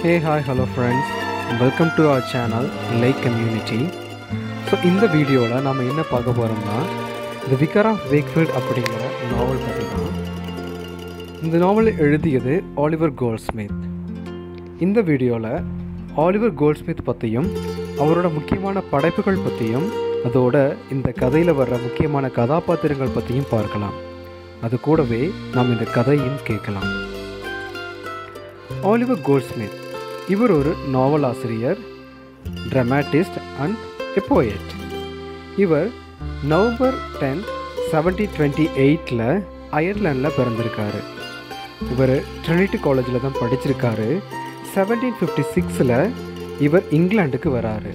Hey, hi, hello friends. Welcome to our channel Lake Community. So இந்த வீடியோவில் நாம் என்ன பார்க்க போகிறோம்னா The Vicar of Wakefield அப்படிங்கிற நாவல் பற்றி தான். இந்த நாவலை எழுதியது ஆலிவர் கோல்ட்ஸ்மித். இந்த வீடியோவில் ஆலிவர் கோல்ட்ஸ்மித் பற்றியும் அவரோட முக்கியமான படைப்புகள் பற்றியும் அதோட இந்த கதையில் வர்ற முக்கியமான கதாபாத்திரங்கள் பற்றியும் பார்க்கலாம். அது கூடவே நாம் இந்த கதையும் கேட்கலாம். ஆலிவர் கோல்ட்ஸ்மித் இவர் ஒரு நாவலாசிரியர், ட்ராமாட்டிஸ்ட் அண்ட் எ போயட். இவர் நவம்பர் 10, 1728 அயர்லாண்டில் பிறந்திருக்காரு. இவர் ட்ரினிட்டி காலேஜில் தான் படிச்சிருக்காரு. 1756 இவர் இங்கிலாந்துக்கு வராரு.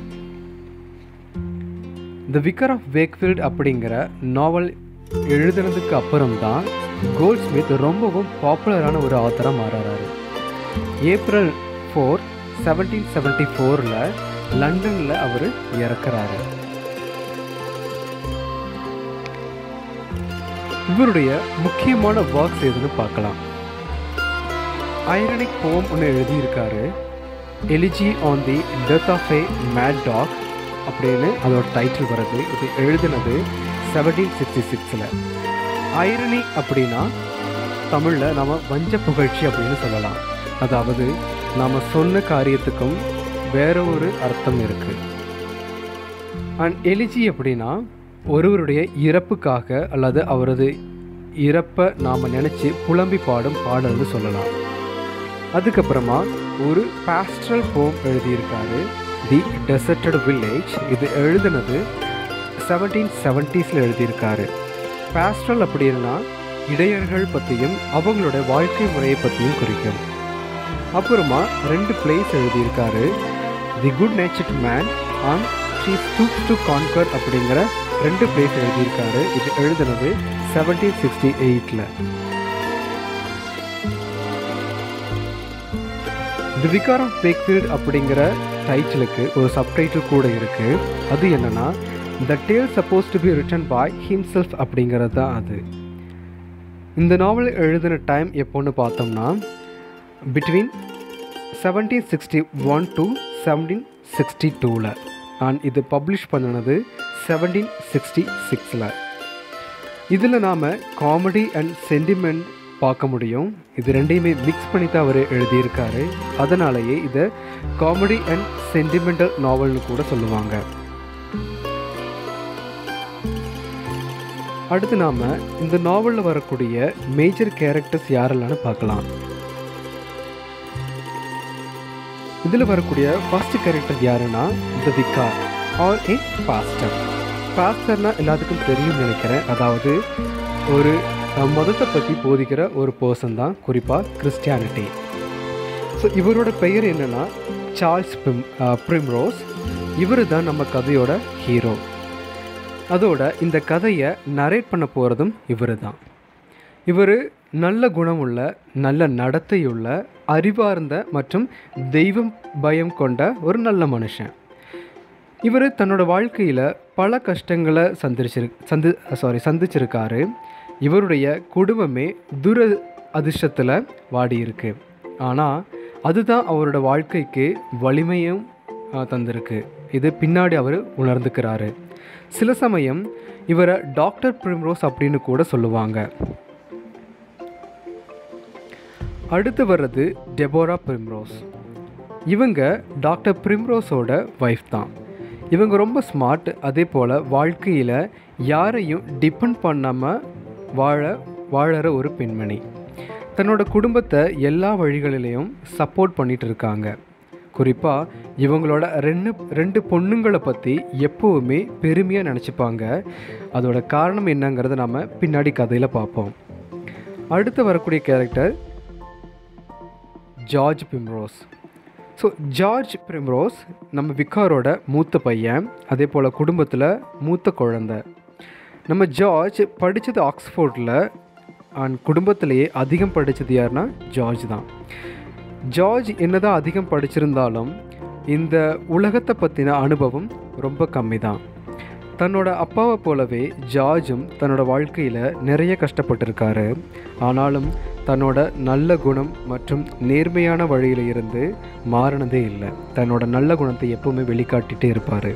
தி விக்கர் ஆஃப் வேக்ஃபீல்ட் அப்படிங்கிற நாவல் எழுதுனதுக்கு அப்புறம்தான் கோல்ட்ஸ்மித் ரொம்பவும் பாப்புலரான ஒரு ஆத்தராக மாறுறாரு. ஏப்ரல் 4, 1774 லண்டனில் அவர் இறக்குறாரு. இவருடைய முக்கியமான ஒர்க்ஸ் எதுன்னு பார்க்கலாம். ஐரனிக் போம் ஒன்று எழுதியிருக்காரு, elegy on the death of a mad dog அப்படின்னு அதோட டைட்டில் வருது. இது எழுதினது 1766. ஐரணி அப்படின்னா தமிழில் நாம் வஞ்ச புகழ்ச்சி அப்படின்னு சொல்லலாம். அதாவது நாம் சொன்ன காரியத்துக்கும் வேற ஒரு அர்த்தம் இருக்குது. அண்ட் எலிஜி அப்படின்னா ஒருவருடைய இறப்புக்காக அல்லது அவரது இறப்பை நாம் நினச்சி புலம்பி பாடும் பாடல்னு சொல்லலாம். அதுக்கப்புறமா ஒரு பாஸ்ட்ரல் போம் எழுதியிருக்காரு, தி டெசர்டட் வில்லேஜ். இது எழுதினது 1770s எழுதியிருக்காரு. பாஸ்ட்ரல் அப்படின்னா இடையர்கள் பற்றியும் அவங்களோட வாழ்க்கை முறையை பற்றியும் குறிக்கும். அப்புறமா 2 பிளேஸ் எழுதியிருக்காரு, the good natured man and she stoops to conquer அப்படிங்கிற 2 பிளேஸ் எழுதியிருக்காரு. இது எழுதினது 1768. தி விக்கார் ஆஃப் வேக்ஃபீல்ட் அப்படிங்கிற டைட்டிலுக்கு ஒரு சப்டைட்டில் கூட இருக்குது. அது என்னன்னா the tale supposed to be written by himself அப்படிங்கிறது தான் அது. இந்த நாவல் எழுதின டைம் எப்போன்னு பார்த்தோம்னா பிட்வீன் 1761 to 1762 அண்ட் இது பப்ளிஷ் பண்ணினது 1766. இதில் நாம் காமெடி அண்ட் சென்டிமெண்ட் பார்க்க முடியும். இது ரெண்டையுமே மிக்ஸ் பண்ணி தான் அவர் எழுதியிருக்காரு. அதனாலேயே இதை காமெடி அண்ட் சென்டிமெண்டல் நாவல்னு கூட சொல்லுவாங்க. அடுத்து நாம் இந்த நாவலில் வரக்கூடிய மேஜர் கேரக்டர்ஸ் யாரெல்லாம்னு பார்க்கலாம். இதில் வரக்கூடிய ஃபர்ஸ்ட் கேரக்டர் யாருன்னா தி விக்கார் ஆர் ஏ பாஸ்டர். பாஸ்டர்னா எல்லாத்துக்கும் தெரியும்னு நினைக்கிறேன். அதாவது ஒரு மதத்தை பற்றி போதிக்கிற ஒரு பர்சன் தான், குறிப்பாக கிறிஸ்டியானிட்டி. ஸோ இவரோட பெயர் என்னென்னா சார்ல்ஸ் பிரிம்ரோஸ். இவர் தான் நம்ம கதையோட ஹீரோ. அதோட இந்த கதையை நரேட் பண்ண போகிறதும் இவர் தான். இவர் நல்ல குணமுள்ள, நல்ல நடத்தையுள்ள, அறிவார்ந்த மற்றும் தெய்வம் பயம் கொண்ட ஒரு நல்ல மனுஷன். இவர் தன்னோட வாழ்க்கையில் பல கஷ்டங்களை சந்திச்சிருக்காரு. இவருடைய குடும்பமே அதிர்ஷ்டத்தில் வாடியிருக்கு. ஆனால் அதுதான் அவரோட வாழ்க்கைக்கு வலிமையும் தந்திருக்கு. இது பின்னாடி அவர் உணர்ந்துக்கிறாரு. சில சமயம் இவரை டாக்டர் பிரிம்ரோஸ் அப்படின்னு கூட சொல்லுவாங்க. அடுத்து வர்றது டெபோரா பிரிம்ரோஸ். இவங்க டாக்டர் பிரிம்ரோஸோட ஒய்ஃப் தான். இவங்க ரொம்ப ஸ்மார்ட். அதே போல் வாழ்க்கையில் யாரையும் டிபெண்ட் பண்ணாமல் வாழற ஒரு பெண்மணி. தன்னோட குடும்பத்தை எல்லா வழிகளிலையும் சப்போர்ட் பண்ணிகிட்டு இருக்காங்க. குறிப்பாக இவங்களோட ரெண்டு பொண்ணுங்களை பற்றி எப்போவுமே பெருமையாக நினச்சிப்பாங்க. அதோட காரணம் என்னங்கிறத நாம் பின்னாடி கதையில் பார்ப்போம். அடுத்து வரக்கூடிய character George Primrose. So George Primrose நம்ம விக்காரோட மூத்த பையன், அதே போல் குடும்பத்தில் மூத்த குழந்தை. நம்ம ஜார்ஜ் படித்தது ஆக்ஸ்ஃபோர்டில் அண்ட் குடும்பத்திலேயே அதிகம் படித்தது யாருன்னா ஜார்ஜ் தான். ஜார்ஜ் என்னதான் அதிகம் படிச்சிருந்தாலும் இந்த உலகத்தை பற்றின அனுபவம் ரொம்ப கம்மி தான். தன்னோட அப்பாவை போலவே ஜார்ஜும் தன்னோட வாழ்க்கையில் நிறைய கஷ்டப்பட்டிருக்காரு. ஆனாலும் தன்னோட நல்ல குணம் மற்றும் நேர்மையான வழியில் இருந்து மாறினதே இல்லை. தன்னோட நல்ல குணத்தை எப்பவுமே வெளிக்காட்டிகிட்டே இருப்பார்.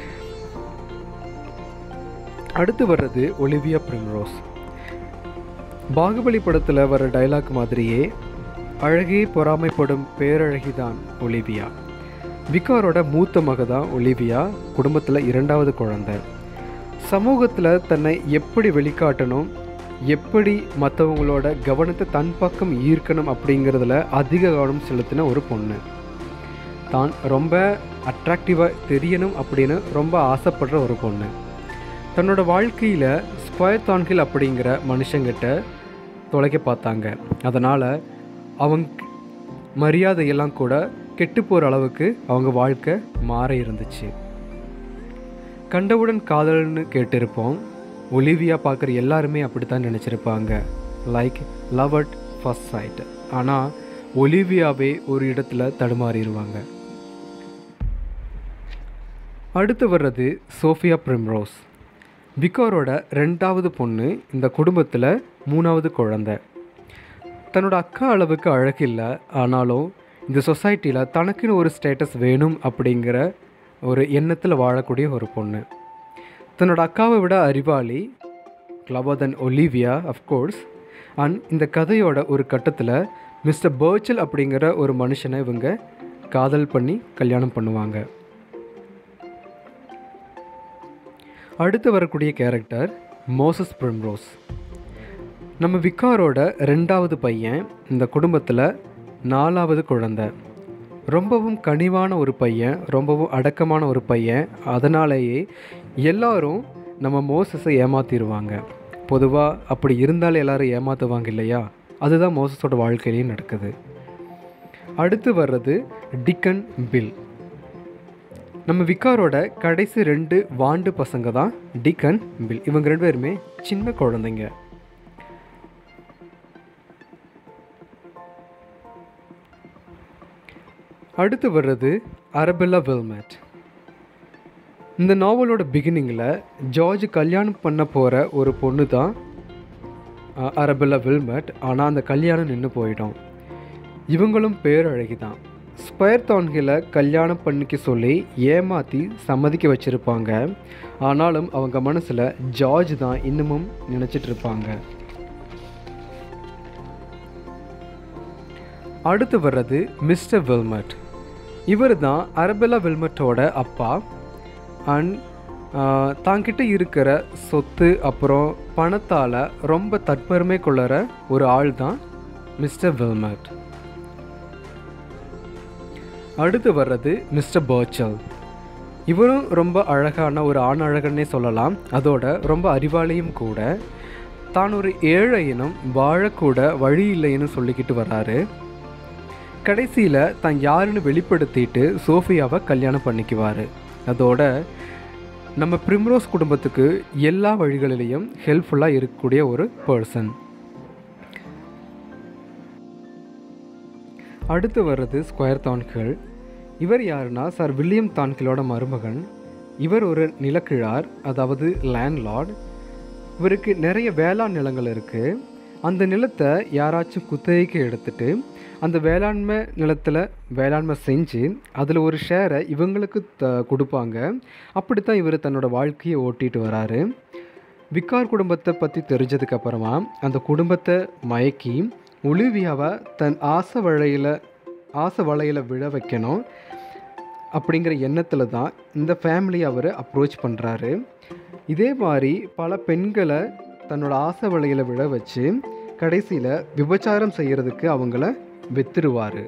அடுத்து வர்றது ஒலிவியா பிரிம்ரோஸ். பாகுபலி படத்தில் வர டைலாக் மாதிரியே அழகே பொறாமைப்படும் பேரழகிதான் ஒலிவியா. விகாரோட மூத்த மக தான் ஒலிவியா, குடும்பத்தில் 2வது குழந்தை. சமூகத்தில் தன்னை எப்படி வெளிக்காட்டணும், எப்படி மற்றவங்களோட கவனத்தை தன் பக்கம் ஈர்க்கணும் அப்படிங்கிறதுல அதிக கவனம் செலுத்தின ஒரு பொண்ணு. தான் ரொம்ப அட்ராக்டிவாக தெரியணும் அப்படின்னு ரொம்ப ஆசைப்படுற ஒரு பொண்ணு. தன்னோட வாழ்க்கையில் ஸ்கொயர் தான்கில் அப்படிங்கிற மனுஷங்கிட்ட தொலைக்க பார்த்தாங்க. அதனால் அவங்க மரியாதையெல்லாம் கூட கெட்டு போகிற அளவுக்கு அவங்க வாழ்க்கை மாற இருந்துச்சு. கண்டவுடன் காதல்னு கேட்டிருப்போம். ஒலிவியா பார்க்குற எல்லாருமே அப்படித்தான் நினச்சிருப்பாங்க, like love at first sight. ஆனால் ஒலிவியாவே ஒரு இடத்துல தடுமாறிடுவாங்க. அடுத்து வர்றது சோஃபியா பிரிம்ரோஸ். விகாரோட 2வது பொண்ணு, இந்த குடும்பத்தில் 3வது குழந்தை. தன்னோட அக்கா அளவுக்கு அழகில்லை, ஆனாலும் இந்த சொசைட்டியில் தனக்குன்னு ஒரு ஸ்டேட்டஸ் வேணும் அப்படிங்கிற ஒரு எண்ணத்தில் வாழக்கூடிய ஒரு பொண்ணு. தன்னோட அக்காவை விட அறிவாளி, clever then Olivia of course. And இந்த கதையோட ஒரு கட்டத்தில் மிஸ்டர் பர்ச்சல் அப்படிங்கிற ஒரு மனுஷனை இவங்க காதல் பண்ணி கல்யாணம் பண்ணுவாங்க. அடுத்து வரக்கூடிய கேரக்டர் மோசஸ் பிரிம்ரோஸ். நம்ம விகாரோட 2வது பையன், இந்த குடும்பத்தில் 4வது குழந்தை. ரொம்பவும் கனிவான ஒரு பையன், ரொம்பவும் அடக்கமான ஒரு பையன். அதனாலேயே எல்லாரும் நம்ம மோசஸை ஏமாற்றிடுவாங்க. பொதுவாக அப்படி இருந்தாலும் எல்லோரும் ஏமாற்றுவாங்க இல்லையா? அதுதான் மோசஸோட வாழ்க்கையிலையும் நடக்குது. அடுத்து வர்றது டிக்கன் பில். நம்ம விகாரோட கடைசி 2 வாண்டு பசங்க தான் டிக்கன் பில். இவங்க 2 பேருமே சின்ன குழந்தைங்க. அடுத்து வர்றது அரபெல்லா வில்மட். இந்த நாவலோட பிகினிங்கில் ஜார்ஜ் கல்யாணம் பண்ண போகிற ஒரு பொண்ணு தான் அரபெல்லா வில்மட். ஆனால் அந்த கல்யாணம் நின்று போயிடும். இவங்களும் பேரழகி தான். ஸ்கொயர் தான்கில் கல்யாணம் பண்ணிக்க சொல்லி ஏமாற்றி சம்மதிக்க வச்சுருப்பாங்க. ஆனாலும் அவங்க மனசில் ஜார்ஜ் தான் இன்னமும் நினச்சிட்ருப்பாங்க. அடுத்து வர்றது மிஸ்டர் வில்மட். இவர் தான் அரபெல்லா வில்மட்டோட அப்பா. அண்ட் தாங்கிட்ட இருக்கிற சொத்து அப்புறம் பணத்தால் ரொம்ப தற்பெருமை கொள்ளுற ஒரு ஆள் தான் மிஸ்டர் வில்மட். அடுத்து வர்றது மிஸ்டர் பர்ச்சல். இவரும் ரொம்ப அழகான ஒரு ஆண் அழகன்னே சொல்லலாம். அதோட ரொம்ப அறிவாளியும் கூட. தான் ஒரு ஏழையினும் வாழக்கூட வழி இல்லைன்னு சொல்லிக்கிட்டு வர்றாரு. கடைசியில் தான் யாருன்னு வெளிப்படுத்திட்டு சோஃபியாவை கல்யாணம் பண்ணிக்குவார். அதோட நம்ம பிரிம்ரோஸ் குடும்பத்துக்கு எல்லா வழிகளிலையும் ஹெல்ப்ஃபுல்லாக இருக்கக்கூடிய ஒரு பர்சன். அடுத்து வர்றது ஸ்கொயர் தான்கில். இவர் யாருன்னா சர் வில்லியம் தான்கிலோட மருமகன். இவர் ஒரு நிலக்கிழார், அதாவது லேண்ட்லார்ட். இவருக்கு நிறைய வேளாண் நிலங்கள் இருக்குது. அந்த நிலத்தை யாராச்சும் குத்தகைக்கு எடுத்துட்டு அந்த வேளாண்மை நிலத்தில் வேளாண்மை செஞ்சு அதில் ஒரு ஷேரை இவங்களுக்கு கொடுப்பாங்க. அப்படித்தான் இவர் தன்னோட வாழ்க்கையை ஓட்டிகிட்டு வராரு. விகார் குடும்பத்தை பற்றி தெரிஞ்சதுக்கப்புறமா அந்த குடும்பத்தை மயக்கி ஒலிவியாவை தன் ஆசை வலையில் விழ வைக்கணும் அப்படிங்கிற எண்ணத்தில் தான் இந்த ஃபேமிலியை அவர் அப்ரோச் பண்ணுறாரு. இதே மாதிரி பல பெண்களை தன்னோட ஆசை வலையில் விழ வச்சு கடைசியில் விபச்சாரம் செய்கிறதுக்கு அவங்கள வித்துருவார்.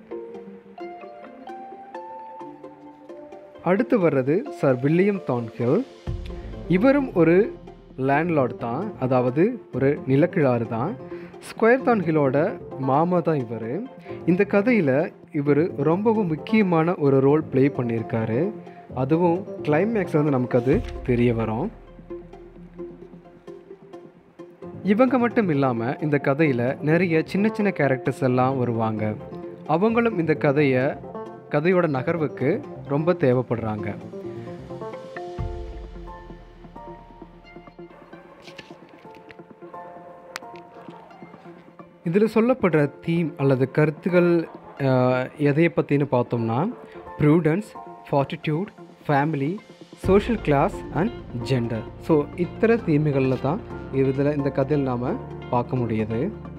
அடுத்து வர்றது சர் வில்லியம் தான்கில். இவரும் ஒரு லேண்ட்லார்டு தான், அதாவது ஒரு நிலக்கிழாறு தான். ஸ்கொயர் தான்கிலோட மாமா தான் இவர். இந்த கதையில் இவர் ரொம்பவும் முக்கியமான ஒரு ரோல் ப்ளே பண்ணியிருக்காரு. அதுவும் கிளைமேக்ஸில் வந்து நமக்கு அது தெரிய வரும். இவங்க மட்டும் இல்லாமல் இந்த கதையில் நிறைய சின்ன சின்ன கேரக்டர்ஸ் எல்லாம் வருவாங்க. அவங்களும் இந்த கதையோட நகர்வுக்கு ரொம்ப தேவைப்படுறாங்க. இதில் சொல்லப்படுற தீம் அல்லது கருத்துக்கள் எதையை பற்றின்னு பார்த்தோம்னா prudence, fortitude, family, social class and gender. So இத்தனை தீமைகளில் தான் இதில் இந்த கதையில் நாம் பார்க்க முடியுது.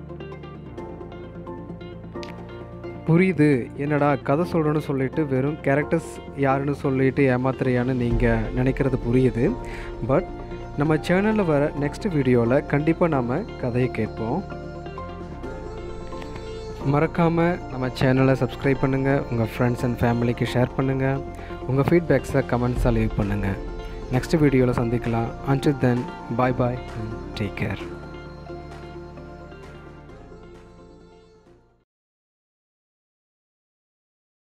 புரியுது, என்னடா கதை சொல்கிறேன்னு சொல்லிட்டு வெறும் கேரக்டர்ஸ் யாருன்னு சொல்லிட்டு ஏமாத்துறையான்னு நீங்கள் நினைக்கிறது புரியுது. பட் நம்ம சேனலில் வர நெக்ஸ்ட் வீடியோவில் கண்டிப்பாக நாம் கதையை கேட்போம். மறக்காமல் நம்ம சேனலை சப்ஸ்கிரைப் பண்ணுங்கள், உங்கள் ஃப்ரெண்ட்ஸ் அண்ட் ஃபேமிலிக்கு ஷேர் பண்ணுங்கள், உங்கள் ஃபீட்பேக்ஸை கமெண்ட்ஸாக லீவ் பண்ணுங்கள். நெக்ஸ்ட் வீடியோவில் சந்திக்கலாம். Until then, bye bye and take care.